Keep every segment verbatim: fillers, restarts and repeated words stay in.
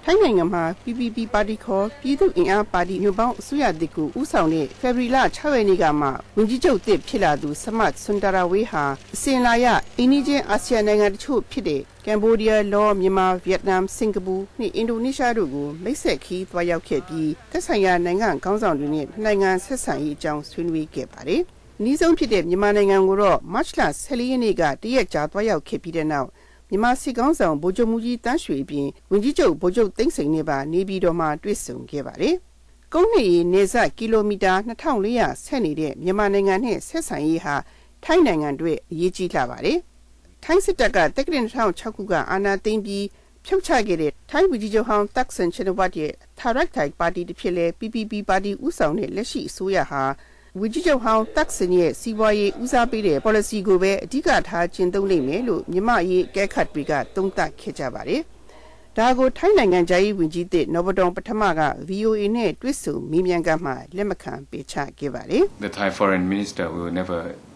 ထိုင်းနိုင်ငံမှာ P P P ပါတီခေါ်ပြည်သူ့အင်အားပါတီညွန့်ပေါင်းအစိုးရတစ်ခုဦးဆောင်တဲ့ဖေဖော်ဝါရီလ၆ရက်နေ့ကမှဝန်ကြီးချုပ်သစ်ဖြစ်လာသူဆမတ်ဆွန်ဒါရာဝေးဟာအစဉ်လာရအိန္ဒိယအာဆီယံနိုင်ငံတချို့ဖြစ်တဲ့ကမ်ဘောဒီးယား၊လော၊မြန်မာ၊ဗီယက်နမ်၊စင်ကာပူနှင့်အင်ဒိုနီးရှားတို့ကိုမိတ်ဆက်ခီးသွားရောက်ခဲ့ပြီးသက်ဆိုင်ရာနိုင်ငံခေါင်းဆောင်တွေနဲ့နိုင်ငံဆက်ဆံရေးအကြောင်းဆွေးနွေးခဲ့ပါတယ်။အနည်းဆုံးဖြစ်တဲ့မြန်မာနိုင်ငံကိုတော့မတ်လ၁၄ရက်နေ့ကတရက်ကြာသွားရောက်ခဲ့ပြီးတဲ့နောက်မြန်မာစစ်ကောင်ဆောင်ဗိုလ်ချုပ်မှုကြီးတန်းရွှေပြင်ဝန်ကြီးချုပ်ဗိုလ်ချုပ်သိန်းစိန်နဲ့ပါနေပြည်တော်မှာတွေ့ဆုံခဲ့ပါတယ်။ကုန်းနေနေဆကီလိုမီတာနှစ်ထောင်လေးရာဆက်နေတဲ့မြန်မာနိုင်ငံနဲ့ဆက်ဆံရေးဟာထိုင်းနိုင်ငံတွေအရေးကြီးလာပါတယ်။ထိုင်းစစ်တပ်ကတက္ကသိုလ်၂၀၀၆ခုကအာဏာသိမ်းပြီးဖြုတ်ချခဲ့တဲ့ထိုင်းဝန်ကြီးချုပ်ဟောင်းတက်ဆန်ချနဝတ်ရဲ့ထာရက်ထိုင်ပါတီတစ်ဖြစ်လဲ P P P ပါတီဦးဆောင်တဲ့လက်ရှိအစိုးရဟာဝန်ကြီးချုပ်ဟောင်းတက်ဆန်ရဲ့စီးပွားရေးဦးစားပေးတဲ့ policy ကိုပဲအဓိကထားကျင့်သုံးနိုင်မယ်လို့မြန်မာရေးအကဲခတ်တွေကသုံးသပ်ခဲ့ကြပါတယ်။ဒါကိုထိုင်းနိုင်ငံခြားရေးဝန်ကြီးသစ်နော်ဘဒေါင်ပထမက V O A နဲ့တွေ့ဆုံမေးမြန်းခန်းမှာလက်မခံပေးချခဲ့ပါတယ်။ The Thai Foreign Minister will never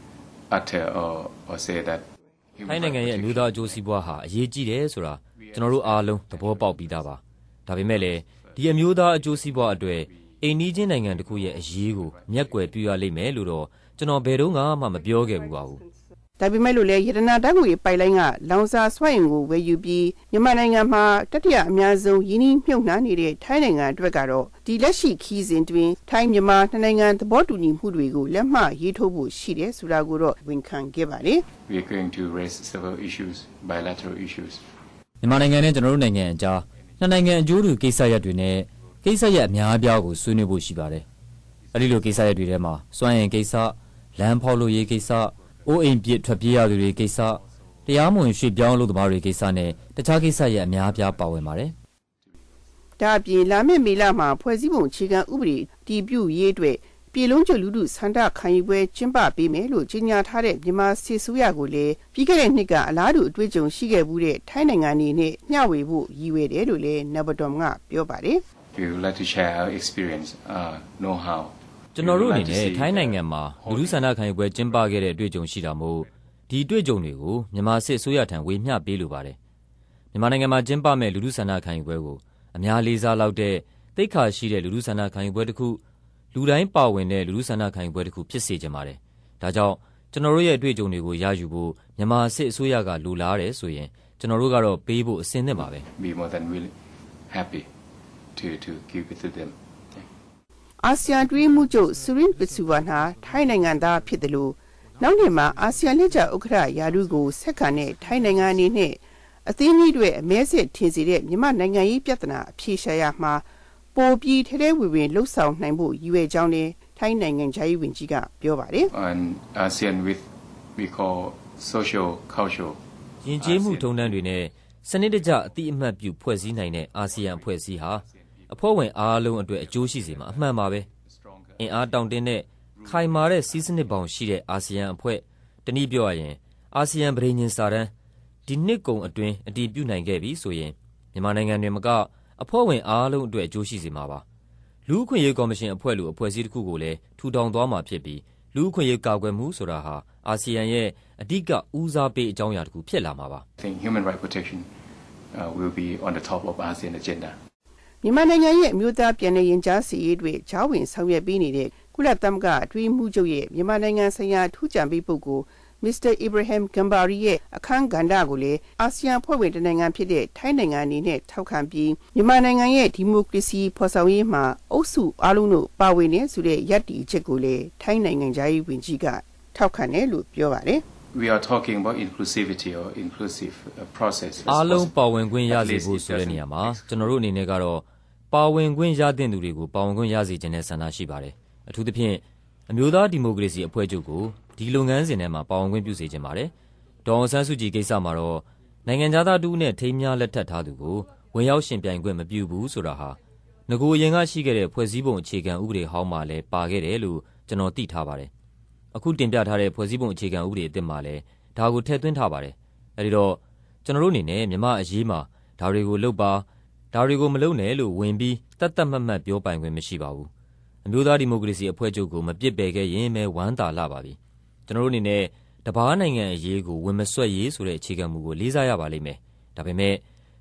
utter or or say that ထိုင်းနိုင်ငံရဲ့အမျိုးသားအကျိုးစီးပွားဟာအရေးကြီးတယ်ဆိုတာကျွန်တော်တို့အားလုံးသဘောပေါက်ပြီးသားပါ။ဒါပေမဲ့လည်းဒီအမျိုးသားအကျိုးစီးပွားအတွက်အိန္ဒိယနိုင်ငံတစ်ခုရဲ့အရေးကိုမျက်ကွယ်ပြုရလိမ့်မယ်လို့တော့ကျွန်တော်ဘယ်တော့မှမပြောခဲ့ဘူးပါဘူး။ဒါပေမဲ့လို့လေရတနာတန်းကိုပိုင်လိုင်းကလောင်စာစွမ်းအင်ကိုဝယ်ယူပြီးမြန်မာနိုင်ငံမှာတတိယအများဆုံးယင်းနှိမ့်မြုပ်နှံနေတဲ့ထိုင်းနိုင်ငံအတွက်ကတော့ဒီလက်ရှိခီးစဉ်တွင်ထိုင်းမြန်မာနှစ်နိုင်ငံသဘောတူညီမှုတွေကိုလက်မှတ်ရေးထိုးဖို့ရှိတယ်ဆိုတာကိုတော့ဝန်ခံခဲ့ပါလေ။ We are going to raise several issues, bilateral issues. မြန်မာနိုင်ငံနဲ့ကျွန်တော်တို့နိုင်ငံအကြားနှစ်နိုင်ငံအကျိုးတူကိစ္စရပ်တွေနဲ့ကိစ္စရပ်အများအပြားကိုဆွေးနွေးဖို့ရှိပါတယ်။အဲဒီလိုကိစ္စရပ်တွေထဲမှာစွမ်းအင်ကိစ္စ၊လမ်းဖောက်လုပ်ရေးကိစ္စ၊အိုးအိမ်ပြစ်ထွက်ပြေးရသူတွေကိစ္စ၊တရားမဝင်ရွှေ့ပြောင်းလုပ်သမားတွေကိစ္စနဲ့တခြားကိစ္စရပ်အများအပြားပါဝင်ပါတယ်။ဒါအပြင်လာမယ့်မေလမှာဖွဲ့စည်းပုံအခြေခံဥပဒေတည်ပြုရေးအတွက်ပြည်လုံးကျွလူထုဆန္ဒခံယူပွဲကျင်းပပေးမယ်လို့ကြေညာထားတဲ့မြန်မာစစ်ဆိုးရကိုလည်းပြီးခဲ့တဲ့နှစ်ကအလားတူအတွေ့အကြုံရှိခဲ့မှုတဲ့ထိုင်းနိုင်ငံနေနဲ့မျှဝေဖို့ရည်ရွယ်တယ်လို့လည်းနဘဒေါမ်ကပြောပါတယ်။ We would like to share our experience, uh, know how. ကျွန်တော်တို့အနေနဲ့ထိုင်းနိုင်ငံမှာလူထုဆန္ဒခံယူပွဲကျင်းပခဲ့တဲ့အတွေ့အကြုံရှိတာမို့ဒီအတွေ့အကြုံတွေကိုမြန်မာစစ်ဆိုးရထံဝေမျှပေးလိုပါတယ်။မြန်မာနိုင်ငံမှာကျင်းပမဲ့လူထုဆန္ဒခံယူပွဲကိုအများလေးစားလောက်တဲ့သိက္ခာရှိတဲ့လူထုဆန္ဒခံယူပွဲတစ်ခုလူတိုင်းပါဝင်တဲ့လူထုဆန္ဒခံယူပွဲတစ်ခုဖြစ်စေချင်ပါတယ်။ဒါကြောင့်ကျွန်တော်တို့ရဲ့အတွေ့အကြုံတွေကိုရယူဖို့မြန်မာစစ်အစိုးရကလိုလားတယ်ဆိုရင်ကျွန်တော်တို့ကတော့ပေးဖို့အဆင်သင့်ပါပဲ။ Be more than really happy to to give it to them. အာဆီယံတွင်းမှုချုပ်ဆူရင်ပစုဝါနာထိုင်းနိုင်ငံသားဖြစ်တယ်လို့နောက်နှစ်မှာအာဆီယံလက်ကျဥက္ကဋ္ဌရာထူးကိုဆက်ခံတဲ့ထိုင်းနိုင်ငံအနေနဲ့အသင်းကြီးတွေအမဲစစ်ထင်စေတဲ့မြန်မာနိုင်ငံရေးပြဿနာအဖြေရှာရမှာပိုပြီးထဲထဲဝင်ဝင်လှုပ်ဆောင်နိုင်ဖို့ရည်ရွယ်ကြောင်းနဲ့ထိုင်းနိုင်ငံခြားရေးဝန်ကြီးကပြောပါတယ်။ And ASEAN with we call social cultural ယဉ်ကျေးမှုထုံးတမ်းတွေနဲ့စနစ်တကျအတိအမှတ်ပြုဖွဲ့စည်းနိုင်တဲ့အာဆီယံအဖွဲ့အစည်းဟာအဖွဲ့ဝင်အားလုံးအတွက်အကျိုးရှိစေမှာအမှန်ပါပဲ။အင်အားတောင့်တင်းတဲ့ခိုင်မာတဲ့စီးစနစ်ပေါင်းရှိတဲ့အာဆီယံအဖွဲ့တနည်းပြောရရင်အာဆီယံပြည်ညင်စာတမ်းဒီနှစ်ကုန်အတွင်းအတည်ပြုနိုင်ခဲ့ပြီဆိုရင်မြန်မာနိုင်ငံတွင်မကအဖွဲ့ဝင်အားလုံးအတွက်အကျိုးရှိစေမှာပါ။လူ့အခွင့်အရေးကော်မရှင်အဖွဲ့လိုအဖွဲ့အစည်းတစ်ခုကိုလည်းထူထောင်သွားမှာဖြစ်ပြီးလူ့အခွင့်အရေးကာကွယ်မှုဆိုတာဟာအာဆီယံရဲ့အဓိကဦးစားပေးအကြောင်းအရာတစ်ခုဖြစ်လာမှာပါ။ I think human right protection uh, will be on the top of ASEAN agenda. မြန်မာနိုင်ငံရဲ့အမျိုးသားပြည်내ရင်ကြားစီရေးတွေဂျားဝင်ဆောင်ရွက်ပေးနေတဲ့ကုလသမဂ္ဂအတွင်းမှုချုပ်ရဲ့မြန်မာနိုင်ငံဆိုင်ရာထူးခြားပေးပုဂ္ဂိုလ်မစ္စတာအီဘရာဟမ်ဂမ်ဘာရီရဲ့အခမ်းကဏ္ဍကိုလည်းအာဆီယံဖွဲ့ဝင်နိုင်ငံဖြစ်တဲ့ထိုင်းနိုင်ငံအနေနဲ့ထောက်ခံပြီးမြန်မာနိုင်ငံရဲ့ဒီမိုကရေစီဖော်ဆောင်ရေးမှာအုပ်စုအားလုံးတို့ပါဝင်နေဆိုတဲ့ယက်တီချက်ကိုလည်းထိုင်းနိုင်ငံခြားရေးဝန်ကြီးကထောက်ခံတယ်လို့ပြောပါတယ်။ We are talking about inclusivity or inclusive process. အားလုံးပါဝင်ခွင့်ရစေဖို့ဆိုတဲ့နေရာမှာကျွန်တော်တို့အနေနဲ့ကတော့ပါဝင်ခွင့်ရတဲ့သူတွေကိုပါဝင်ခွင့်ရစေခြင်းနဲ့ဆန္ဒရှိပါတယ်။အထူးသဖြင့်အမျိုးသားဒီမိုကရေစီအဖွဲ့ချုပ်ကိုဒီလုပ်ငန်းစဉ်ထဲမှာပါဝင်ခွင့်ပြုစေခြင်းပါတယ်။ဒေါ်အောင်ဆန်းစုကြည်ကိစ္စမှာတော့နိုင်ငံသားတူနဲ့ထိမ်းများလက်ထပ်ထားသူကိုဝင်ရောက်ရှင်ပြိုင်ခွင့်မပြုဘူးဆိုတာဟာငကိုအရင်ကရှိခဲ့တဲ့ဖွဲ့စည်းပုံအခြေခံဥပဒေဟောင်းမှာလည်းပါခဲ့တယ်လို့ကျွန်တော်သိထားပါတယ်။အခုတင်ပြထားတဲ့ဖွဲ့စည်းပုံအခြေခံဥပဒေအသစ်မှာလည်းဒါကိုထည့်သွင်းထားပါတယ်။အဲဒီတော့ကျွန်တော်တို့အနေနဲ့မြမအရေးမှာဒါတွေကိုလုပ်ပါဒါတွေကိုမလုပ်နဲ့လို့ဝင်ပြီးတတ်တတ်မှတ်မှတ်ပြောပိုင်ခွင့်မရှိပါဘူး။အမျိုးသားဒီမိုကရေစီအဖွဲ့ချုပ်ကိုမပစ်ပယ်ခဲ့ရင်ပဲဝမ်းသာလာပါပြီ။ကျွန်တော်တို့အနေနဲ့တပားနိုင်ငံအရေးကိုဝင်မဆွတ်ရေးဆိုတဲ့အခြေခံမူကိုလေးစားရပါလိမ့်မယ်။ဒါပေမဲ့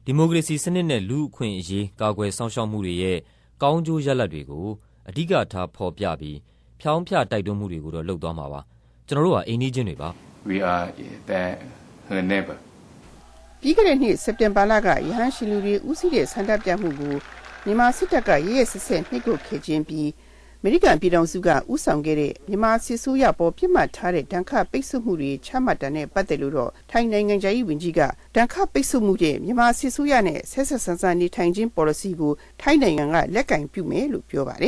ဒီမိုကရေစီစနစ်နဲ့လူ့အခွင့်အရေးကာကွယ်စောင့်ရှောက်မှုတွေရဲ့ကောင်းကျိုးရလဒ်တွေကိုအဓိကထားဖော်ပြပြီးဖြောင်းဖြတိုက်တွန်းမှုတွေကိုတော့လုပ်သွားမှာပါကျွန်တော်တို့ကအိမ်နီးချင်းတွေပါ We are their her neighbor ပြီးခဲ့တဲ့နှစ်စက်တင်ဘာလကရဟန်းရှင်လူတွေဦးစီးတဲ့ဆန္ဒပြမှုကိုမြန်မာစစ်တပ်ကရဲရဲဆက်ဆက်နှိပ်ကွပ်ခဲ့ခြင်းပြီးအမေရိကန်ပြည်ထောင်စုကဦးဆောင်ခဲ့တဲ့မြန်မာစစ်ဆိုးရပေါ်ပြစ်မှတ်ထားတဲ့ဒဏ်ခတ်ပိတ်ဆို့မှုတွေချမှတ်တာနဲ့ပတ်သက်လို့တော့ထိုင်းနိုင်ငံခြားရေးဝန်ကြီးကဒဏ်ခတ်ပိတ်ဆို့မှုတဲ့မြန်မာစစ်ဆိုးရနဲ့ဆက်ဆက်ဆန်းဆန်းနေထိုင်ခြင်း policy ကိုထိုင်းနိုင်ငံကလက်ကင်ပြုမယ်လို့ပြောပါတယ်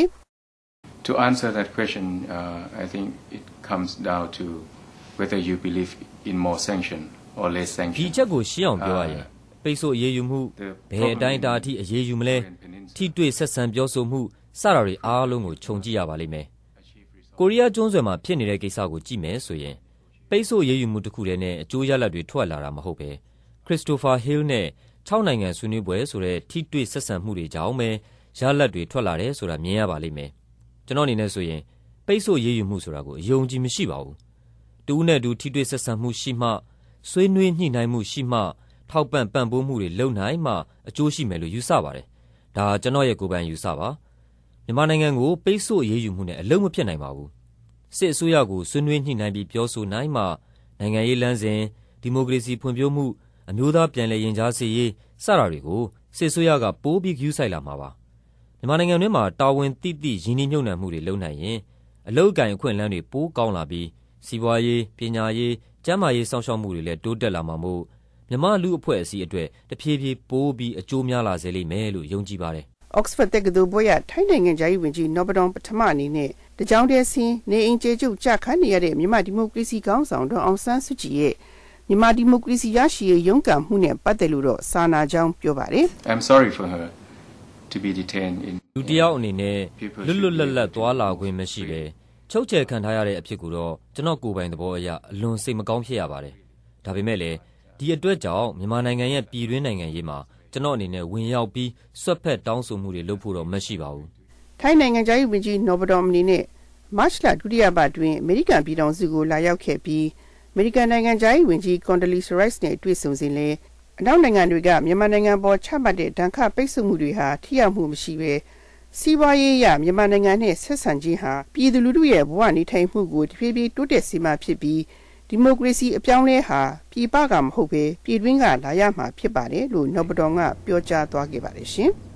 To answer that question uh, I think it comes down to whether you believe in more sanction or less sanction ဒီချက်ကိုရှင်းအောင်ပြောရရင်ပိတ်ဆို့အရေးယူမှုဘယ်အတိုင်းအတာအထိအရေးယူမလဲထိတွေ့ဆက်ဆံပြောဆိုမှုစတာတွေအားလုံးကိုခြုံကြည့်ရပါလိမ့်မယ်ကိုရီးယားကျွန်းဆွယ်မှာဖြစ်နေတဲ့ကိစ္စကိုကြည့်မယ်ဆိုရင်ပိတ်ဆို့အရေးယူမှုတစ်ခုတည်းနဲ့အကျိုးရလဒ်တွေထွက်လာတာမဟုတ်ပဲခရစ္စတိုဖာဟေးနဲ့ခြောက်နိုင်ငံဆွေးနွေးပွဲဆိုတဲ့ထိတွေ့ဆက်ဆံမှုတွေကြောင့်ပဲရလဒ်တွေထွက်လာတယ်ဆိုတာမြင်ရပါလိမ့်မယ်ကျွန်တော်အနေနဲ့ဆိုရင်ပိတ်ဆို့အရေးယူမှုဆိုတာကိုအယုံကြည်မရှိပါဘူးတူးနဲ့တူထိတွေ့ဆက်ဆံမှုရှိမှဆွေးနွေးညှိနှိုင်းမှုရှိမှထောက်ပံ့ပံ့ပိုးမှုတွေလုပ်နိုင်မှအကျိုးရှိမယ်လို့ယူဆပါတယ်ဒါကျွန်တော်ရဲ့ကိုယ်ပိုင်ယူဆပါမြန်မာနိုင်ငံကိုပိတ်ဆို့အရေးယူမှုနဲ့အလုံးမဖြစ်နိုင်ပါဘူးစစ်အစိုးရကိုဆွေးနွေးညှိနှိုင်းပြီးပြောဆိုနိုင်မှနိုင်ငံရေးလမ်းစဉ်ဒီမိုကရေစီဖွံ့ဖြိုးမှုအမျိုးသားပြန်လည်ရင်ကြားစေ့ရေးစတာတွေကိုစစ်အစိုးရကပိုးပြီးဂရုစိုက်လာမှာပါမြန်မာနိုင်ငံတွင်းမှာတာဝန်တိတိရင်းနှီးမြှုပ်နှံမှုတွေလုပ်နိုင်ရင်အလုပ်အကင်အခွင့်အလမ်းတွေပိုးကောင်းလာပြီးစီးပွားရေးပညာရေးကျန်းမာရေးစောင့်ရှောက်မှုတွေလည်းတိုးတက်လာမှာမို့မြန်မာလူအဖွဲ့အစည်းအတွက်တဖြည်းဖြည်းပိုးပြီးအကျိုးများလာစေလိမ့်မယ်လို့ယုံကြည်ပါတယ် Oxford တက္ကသိုလ်ဘွဲ့ရထိုင်းနိုင်ငံခြားရေးဝန်ကြီးနော်ဘဒေါင်ပထမအနေနဲ့တကြောင်တည်းဆင်းနေအိမ်ကျေကျုပ်ကြခန်းနေရတဲ့မြန်မာဒီမိုကရေစီခေါင်းဆောင်ဒေါ်အောင်ဆန်းစုကြည်ရဲ့မြန်မာဒီမိုကရေစီရရှိရေးရုန်းကန်မှုနဲ့ပတ်သက်လို့တော့စာနာကြောင်းပြောပါတယ် I'm sorry for her to be detained in လူတယောက်အနေနဲ့လွတ်လွတ်လပ်လပ်သွားလာခွင့်မရှိပဲချုပ်ချယ်ခံထားရတဲ့အဖြစ်ကိုတော့ကျွန်တော်ကိုယ်ပိုင်သဘောအရအလွန်စိတ်မကောင်းဖြစ်ရပါတယ်ဒါပေမဲ့လည်းဒီအတွက်ကြောင့်မြန်မာနိုင်ငံရဲ့ပြည်တွင်းနိုင်ငံရေးမှာကျွန်တော်အနေနဲ့ဝင်ရောက်ပြီးဆွတ်ဖက်တောင်းဆိုမှုတွေလုပ်ဖို့တော့မရှိပါဘူးထိုင်းနိုင်ငံခြားရေးဝန်ကြီးနော်ဘဒေါင်အနေနဲ့မတ်လဒုတိယပတ်တွင်အမေရိကန်ပြည်ထောင်စုကိုလာရောက်ခဲ့ပြီးအမေရိကန်နိုင်ငံခြားရေးဝန်ကြီး Condoleezza Rice နဲ့တွေ့ဆုံစဉ်လည်းအနောက်နိုင်ငံတွေကမြန်မာနိုင်ငံပေါ်ချမှတ်တဲ့ဒဏ်ခတ်ပိတ်ဆို့မှုတွေဟာထိရောက်မှုမရှိဘဲစီးပွားရေးအရမြန်မာနိုင်ငံနဲ့ဆက်ဆံခြင်းဟာပြည်သူလူထုရဲ့ဘဝနေထိုင်မှုကိုတဖြည်းဖြည်းတိုးတက်စေမှဖြစ်ပြီးဒီမိုကရေစီအပြောင်းလဲဟာပြည်ပကမဟုတ်ပဲပြည်တွင်းကလာရမှာဖြစ်ပါတယ်လို့နော်ဘဒေါင်ကပြောကြားသွားခဲ့ပါတယ်ရှင်